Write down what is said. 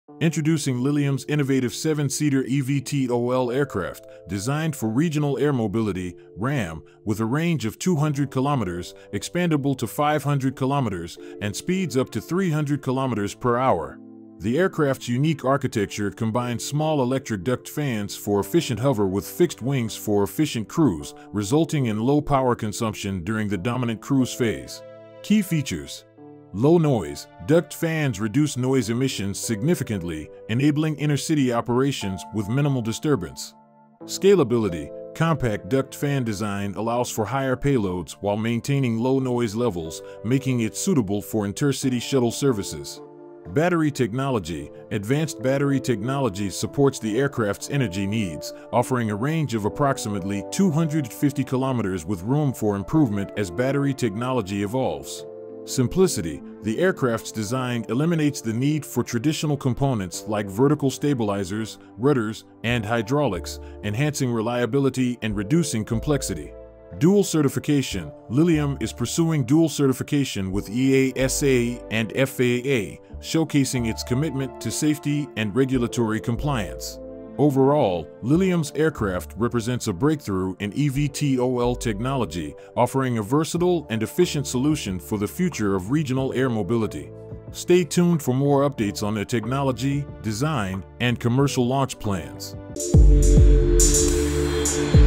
Introducing Lilium's innovative 7-seater eVTOL aircraft, designed for regional air mobility (RAM), with a range of 200 kilometers, expandable to 500 kilometers, and speeds up to 300 kilometers per hour. The aircraft's unique architecture combines small electric duct fans for efficient hover with fixed wings for efficient cruise, resulting in low power consumption during the dominant cruise phase. Key features: low noise. Duct fans reduce noise emissions significantly, enabling intercity operations with minimal disturbance. Scalability. Compact duct fan design allows for higher payloads while maintaining low noise levels, making it suitable for intercity shuttle services. Battery technology. Advanced battery technology supports the aircraft's energy needs, offering a range of approximately 250 kilometers with room for improvement as battery technology evolves. Simplicity. The aircraft's design eliminates the need for traditional components like vertical stabilizers, rudders, and hydraulics, enhancing reliability and reducing complexity. Dual certification. Lilium is pursuing dual certification with EASA and FAA, showcasing its commitment to safety and regulatory compliance. Overall, Lilium's aircraft represents a breakthrough in eVTOL technology, offering a versatile and efficient solution for the future of regional air mobility. Stay tuned for more updates on their technology, design, and commercial launch plans.